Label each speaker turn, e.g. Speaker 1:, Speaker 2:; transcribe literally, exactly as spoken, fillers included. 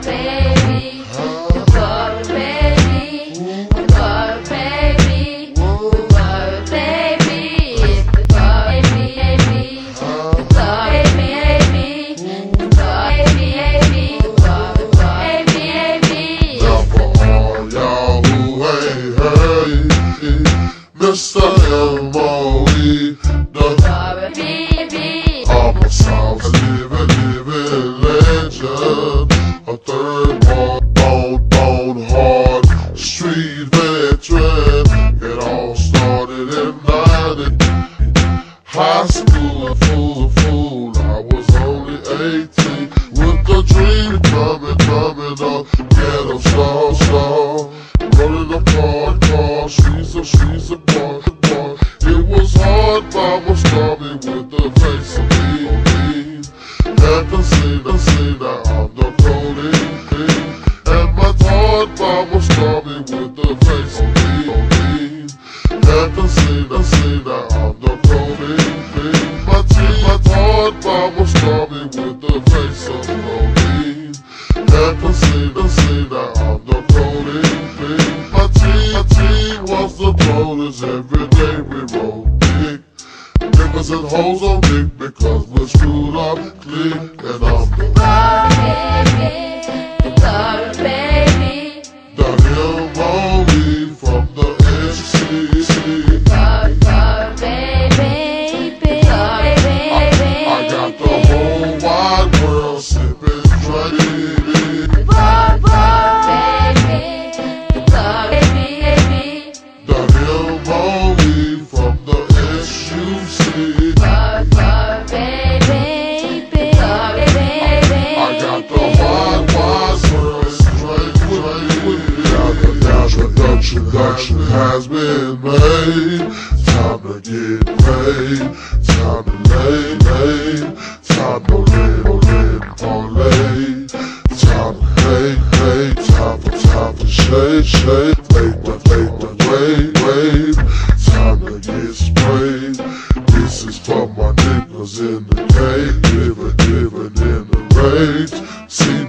Speaker 1: baby. The bar, baby. The bar, baby. The bar, baby. The bar, baby. The bar, baby. The bar, baby. The bar, baby.
Speaker 2: Now for all y'all who ain't heard, Mister M O E, the
Speaker 1: Bar, baby.
Speaker 2: I'm a South living, living legend, a third born, born, born hard street veteran. It all started in ninety. High school, full of fool, I was only eighteen, with a dream coming, coming up, ghetto star, star, running apart, car, streets of, streets of bar, bar. It was hard, Bible started with the face of me, me. Had to say, to say that I'm the codeine, and my hard Bible started with the face of me, me. Had to say, to say that I'm the codeine, my team, my hard Bible started with the face of codeine. Had to say, to say that I'm the codeine, my team, my team was the brothers. Every day we rolled big. Niggas and hoes on dick because we're screwed up, click, and I'm the
Speaker 1: bar, baby. The bar, baby.
Speaker 2: The M O E from the N C C.
Speaker 1: Bar, bar, baby. Bar, baby.
Speaker 2: I got the whole wide world sipping straight.
Speaker 1: Bar, bar, baby. Bar, baby.
Speaker 2: The M O E from the S U C.
Speaker 1: Bar, bar, baby. Bar, baby.
Speaker 2: I got the wide, wide world straight, straight. Now the now production, production has been made. Time to get paid. Time to lay, lay. Time to live, live, parlay. Time to pay, pay. Time for, time for shade, shade. Make the, make the wave, wave. Time to get sprayed. This is for my niggas in the cave, living, living in the rage. See